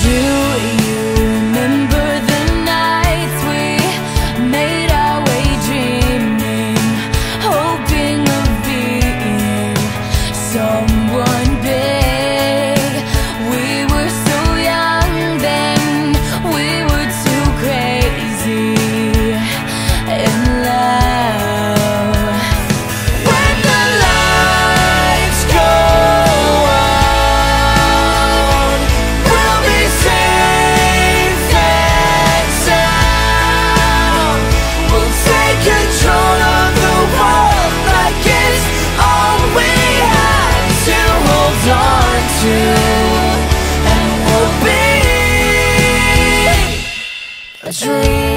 Do you remember the nights we made our way dreaming, hoping of being someone big? We were so young then, we were too crazy in love. When the lights go out, we'll be safe and sound. We'll take control of the world like it's all we have to hold on to, and we'll be a dream.